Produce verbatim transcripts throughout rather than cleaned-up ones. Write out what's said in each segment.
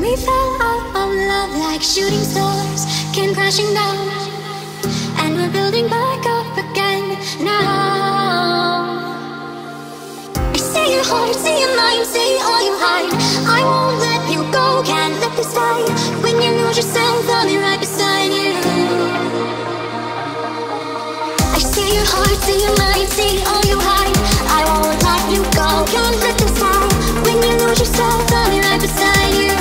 We fell out of love like shooting stars came crashing down, and we're building back up again now. I see your heart, see your mind, see all you hide. I won't let you go, can't let this die. When you lose yourself, I'll be right beside you. I see your heart, see your mind, see all you hide. I won't let you go, can't let this die. When you lose yourself, I'll be right beside you.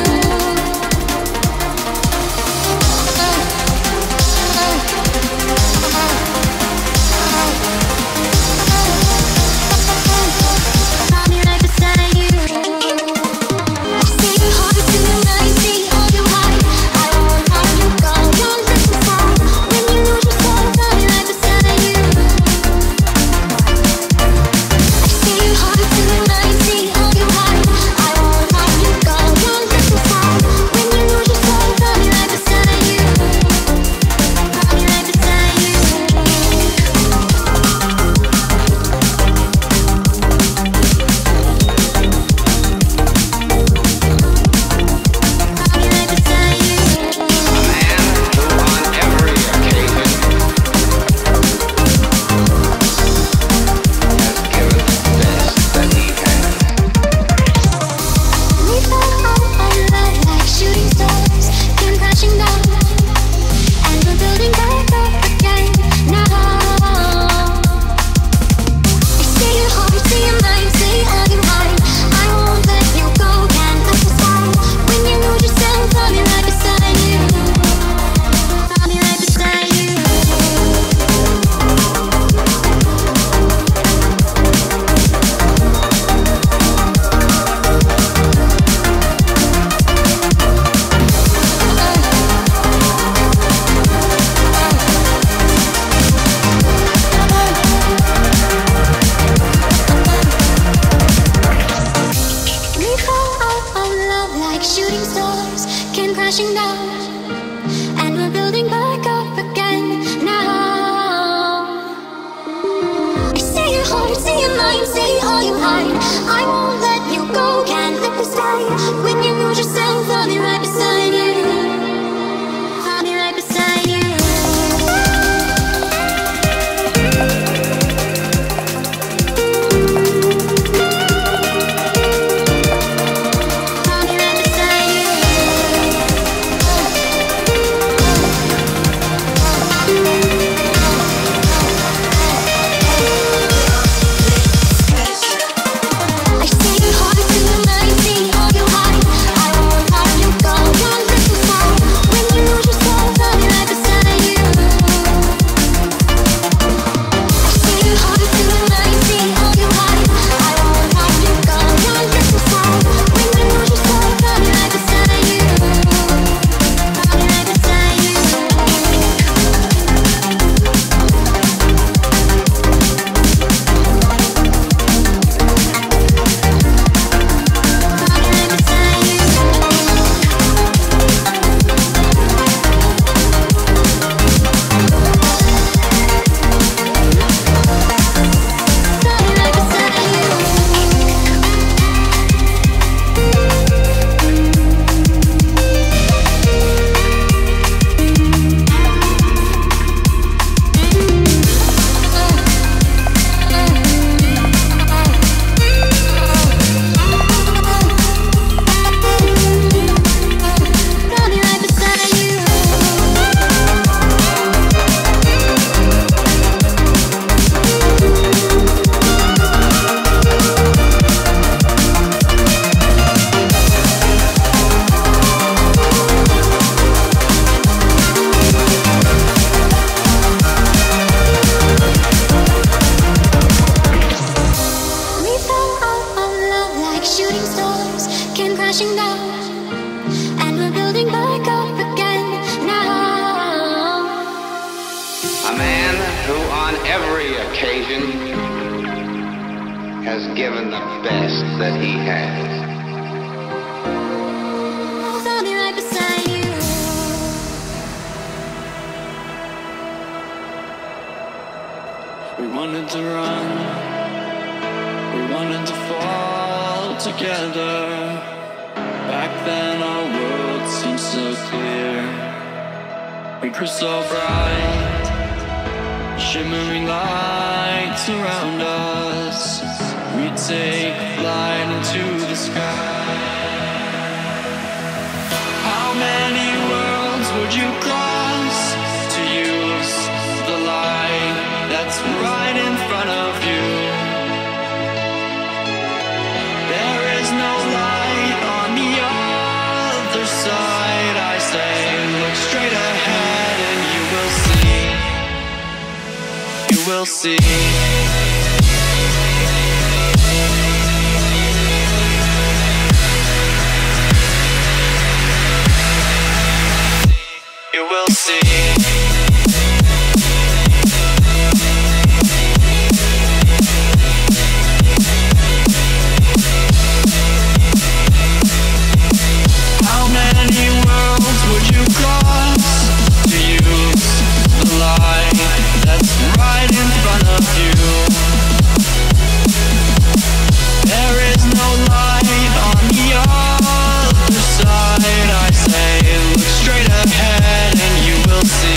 We wanted to run, we wanted to fall together. Back then our world seems so clear. We crystal bright, shimmering lights around us. We take flight into the sky. How many worlds would you cross to use the light that's right in front of you? There is no light on the other side. I say, look straight ahead and you will see. You will see. You will see. How many worlds would you cross to use the light that's right in front of you? There is no light on the other side. I say, look straight ahead and you will see.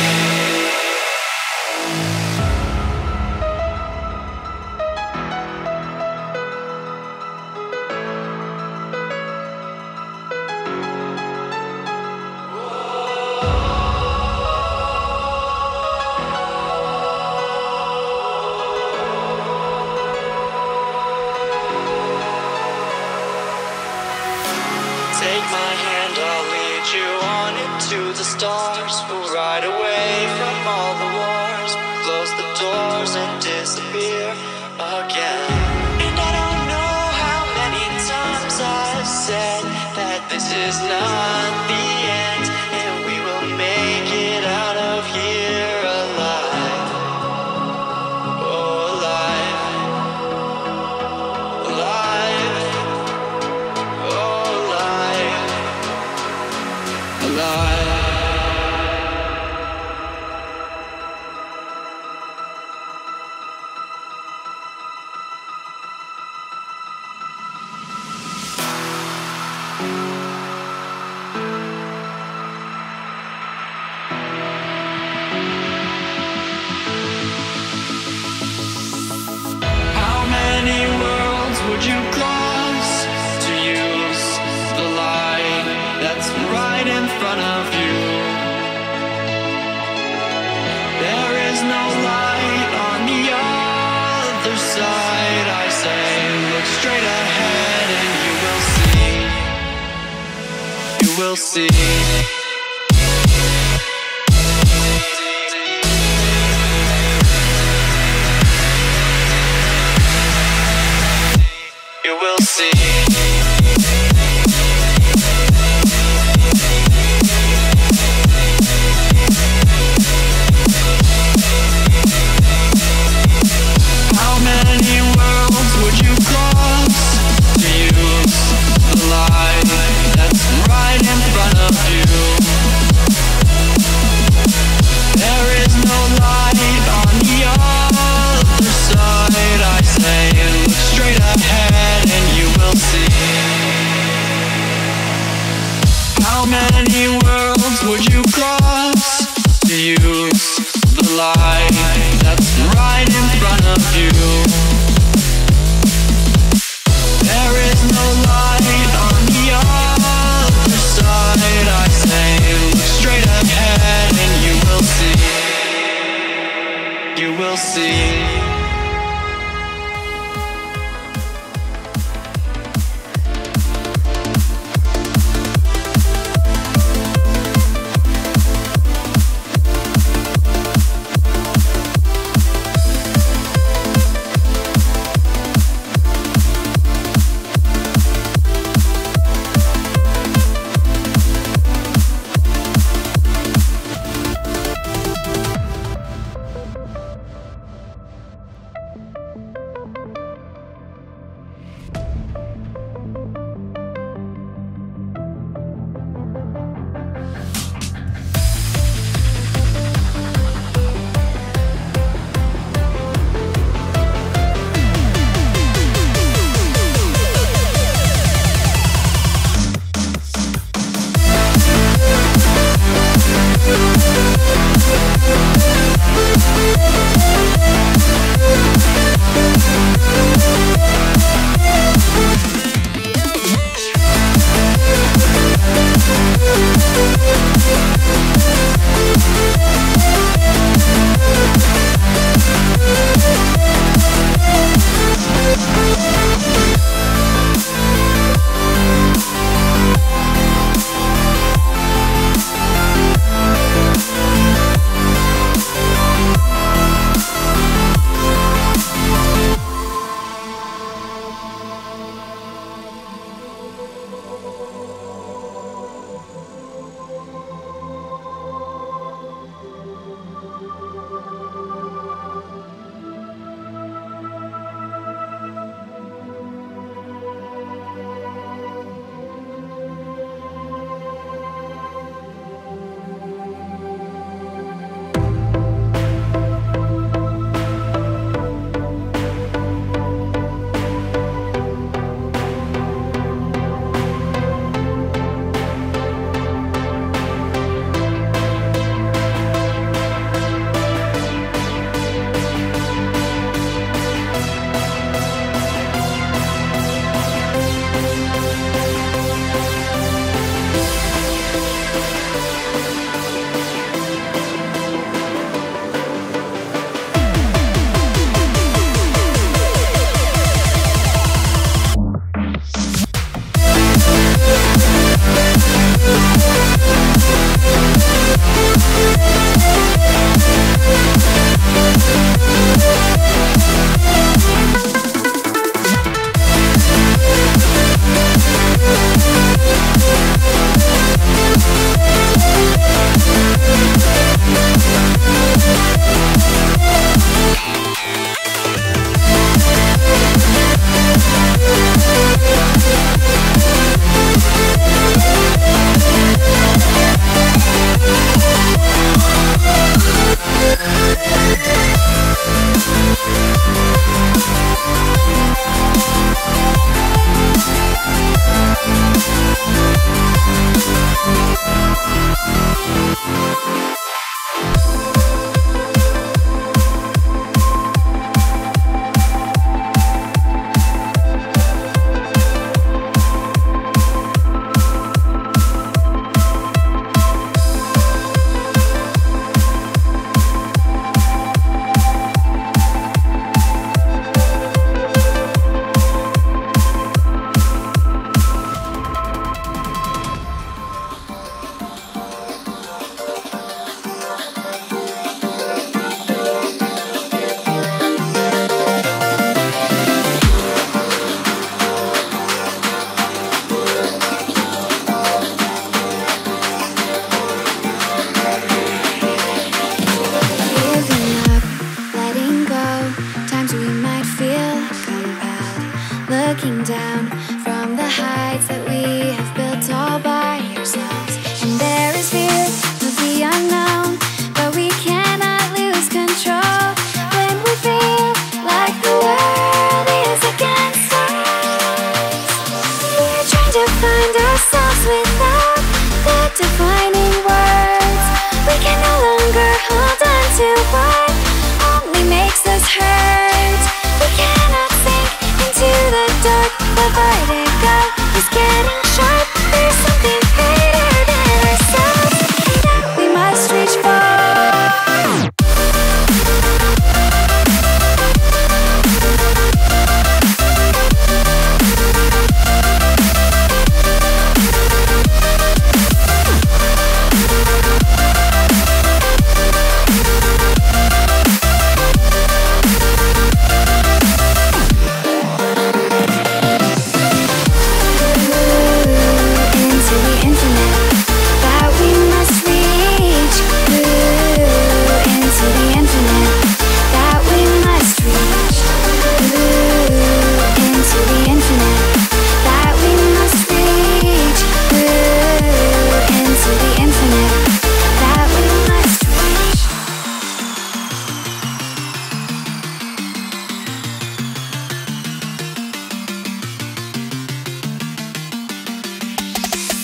Take my hand, I'll lead you on into the stars. We'll ride away from all the wars, close the doors and disappear again. And I don't know how many times I've said that this is not the end, and we will make it out of here alive. Oh, alive. Alive. Oh, alive. Alive. How many worlds would you cross to use the light that's right in front of you? There is no light on the other side. I say, look straight ahead and you will see. You will see. You will see. How many worlds would you cross to use the light that's right in front of you? There is no light on the other side. I say, look straight ahead and you will see. How many worlds would you cross to use the light that's right in front of you? There is no light on the other side. I say, look straight ahead and you will see. You will see.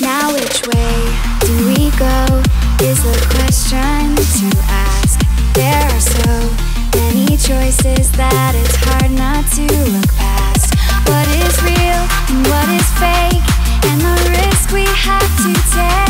Now which way do we go is the question to ask. There are so many choices that it's hard not to look past. What is real and what is fake, and the risk we have to take.